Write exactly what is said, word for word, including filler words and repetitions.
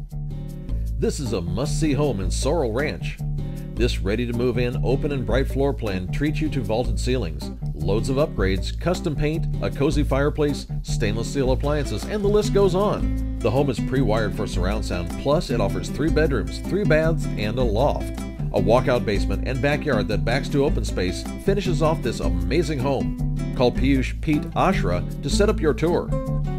This is a must-see home in Sorrel Ranch. This ready-to-move-in, open and bright floor plan treats you to vaulted ceilings, loads of upgrades, custom paint, a cozy fireplace, stainless steel appliances, and the list goes on. The home is pre-wired for surround sound, plus it offers three bedrooms, three baths, and a loft. A walkout basement and backyard that backs to open space finishes off this amazing home. Call Piyush, Pete, Ashra to set up your tour.